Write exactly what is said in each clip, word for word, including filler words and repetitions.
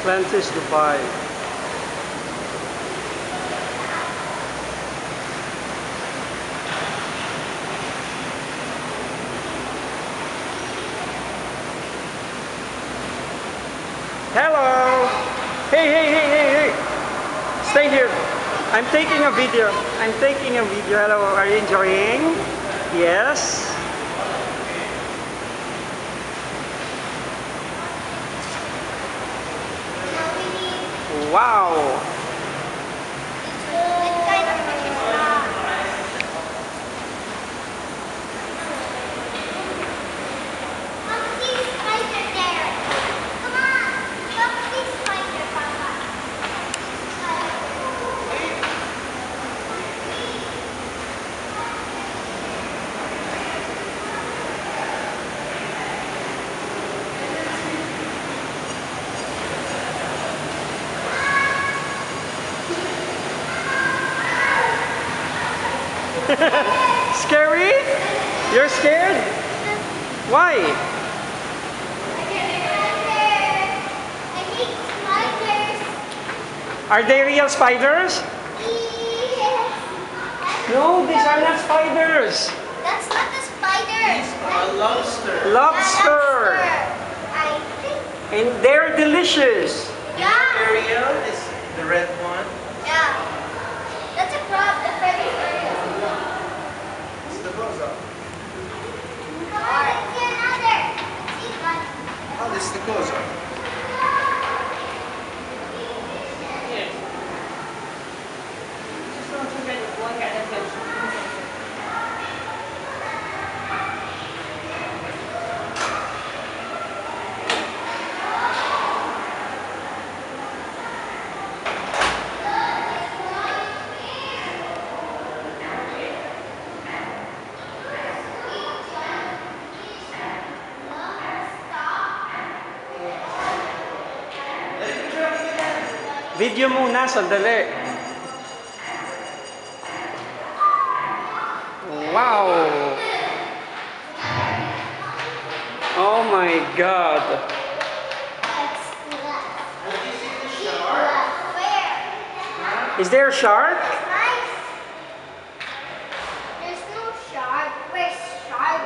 Atlantis, Dubai. Hello! Hey, hey, hey, hey, hey! Stay here. I'm taking a video. I'm taking a video. Hello, are you enjoying? Yes? Wow! Scary? You're scared? Why? I hate spiders. Are they real spiders? Yes. No, these are not spiders. That's not a spider. These are lobster. Lobster. I think. And they're delicious. Yeah. Ariel is the red one. Yeah. That's a crab. The fairy fairy. It's the goza. Come on, let's see another. Let's see one. Oh, this is the goza. Video muna, sandali. Wow! Oh my God! Is there a shark? Nice. There's no shark. Where's shark?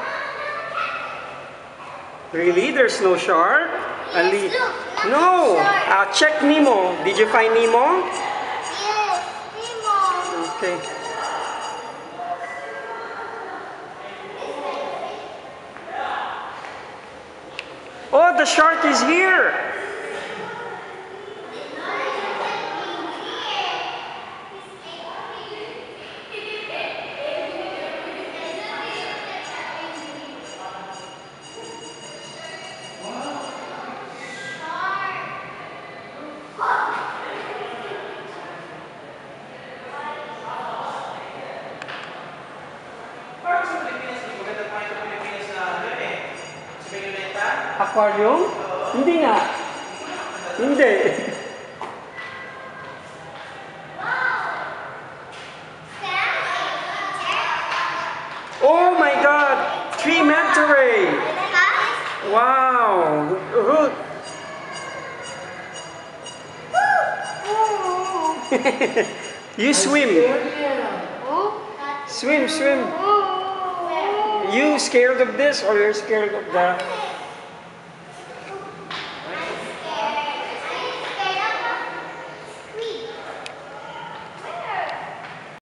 Really? There's no shark? Ali? Yes, look. No! Shark. Uh, check Nemo. Did you find Nemo? Yes, Nemo. Okay. Oh, the shark is here! Parang sa Pilipinas, hindi maganda pa sa Pilipinas na ano eh. Sa Benuleta. Aquarium? Hindi nga. Hindi. Oh my God! Tree manta ray! Wow! Who- You swim. Swim, swim. You scared of this or you're scared of the